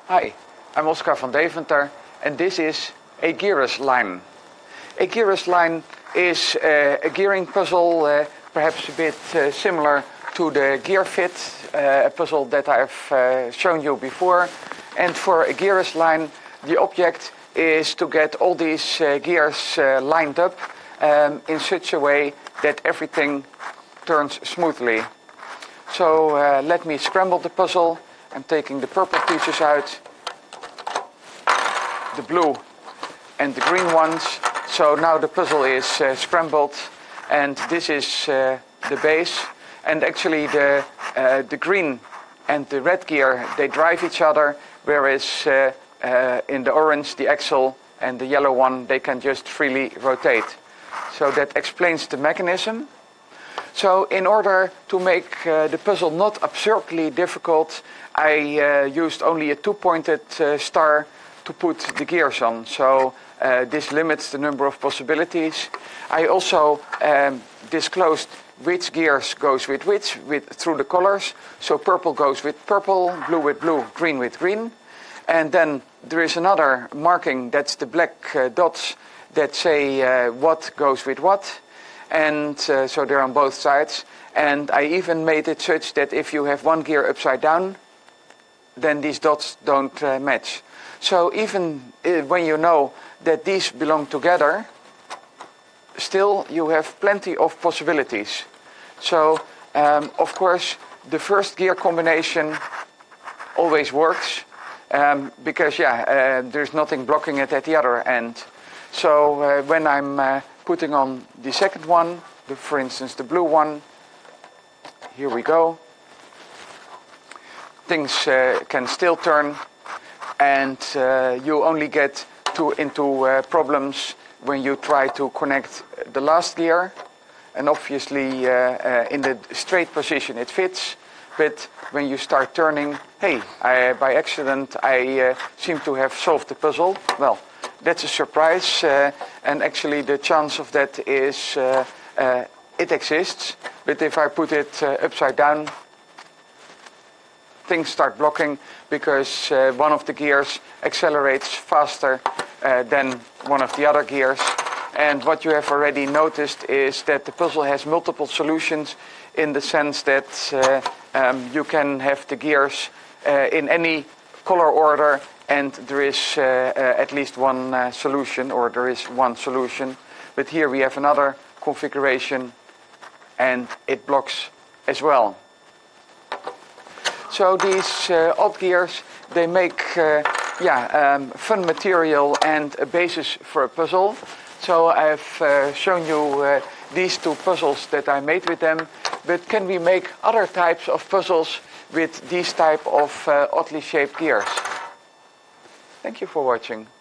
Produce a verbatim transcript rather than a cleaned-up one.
Hi, I'm Oscar van Deventer and this is a gearless line. A gearless line is uh, a gearing puzzle, uh, perhaps a bit uh, similar to the gear fit, uh, a puzzle that I've uh, shown you before. And for a gearless line, the object is to get all these uh, gears uh, lined up um, in such a way that everything turns smoothly. So uh, let me scramble the puzzle. I'm taking the purple pieces out, the blue and the green ones. So now the puzzle is uh, scrambled, and this is uh, the base. And actually the, uh, the green and the red gear, they drive each other, whereas uh, uh, in the orange, the axle, and the yellow one, they can just freely rotate. So that explains the mechanism. So in order to make uh, the puzzle not absurdly difficult, I uh, used only a two-pointed uh, star to put the gears on. So uh, this limits the number of possibilities. I also um, disclosed which gears goes with which with, through the colors. So purple goes with purple, blue with blue, green with green. And then there is another marking, that's the black uh, dots that say uh, what goes with what. And uh, so they're on both sides. And I even made it such that if you have one gear upside down, then these dots don't uh, match. So even uh, when you know that these belong together, still you have plenty of possibilities. So um, of course the first gear combination always works um, because yeah, uh, there's nothing blocking it at the other end. So uh, when I'm uh, putting on the second one, the, for instance the blue one, here we go. Things uh, can still turn, and uh, you only get to, into uh, problems when you try to connect the last gear. And obviously uh, uh, in the straight position it fits, but when you start turning, hey, I, by accident I uh, seem to have solved the puzzle. Well, that's a surprise, uh, and actually the chance of that is, uh, uh, it exists, but if I put it uh, upside down, things start blocking because uh, one of the gears accelerates faster uh, than one of the other gears. And what you have already noticed is that the puzzle has multiple solutions in the sense that uh, um, you can have the gears uh, in any color order, and there is uh, uh, at least one uh, solution, or there is one solution. But here we have another configuration and it blocks as well. So these uh, odd gears, they make uh, yeah, um, fun material and a basis for a puzzle. So I've uh, shown you uh, these two puzzles that I made with them, but can we make other types of puzzles with these type of uh, oddly shaped gears? Thank you for watching.